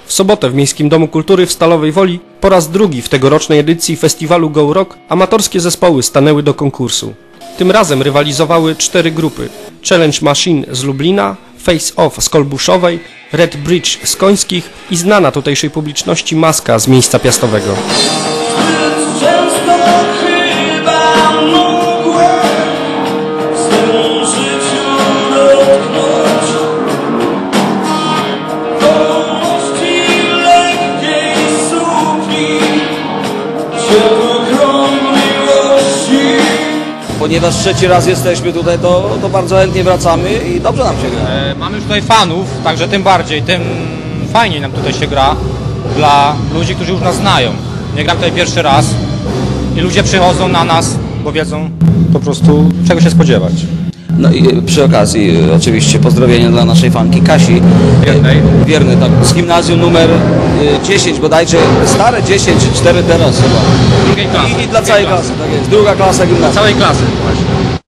W sobotę w Miejskim Domu Kultury w Stalowej Woli po raz drugi w tegorocznej edycji festiwalu Go Rock amatorskie zespoły stanęły do konkursu. Tym razem rywalizowały 4 grupy: Challenge Machine z Lublina, Face Off z Kolbuszowej, Red Bridge z Końskich i znana tutejszej publiczności Maska z Miejsca Piastowego. Ponieważ trzeci raz jesteśmy tutaj, to bardzo chętnie wracamy i dobrze nam się gra. Mamy już tutaj fanów, także tym bardziej, tym fajniej nam tutaj się gra dla ludzi, którzy już nas znają. Nie gram tutaj pierwszy raz i ludzie przychodzą na nas, bo wiedzą po prostu czego się spodziewać. No i przy okazji oczywiście pozdrowienia dla naszej fanki Kasi Wiernej, tak, z gimnazjum numer 10 bodajże, stare 10 czy 4 teraz chyba. Drugiej klasy. I dla całej klasy, tak jest, druga klasa gimnazjum. Całej klasy właśnie.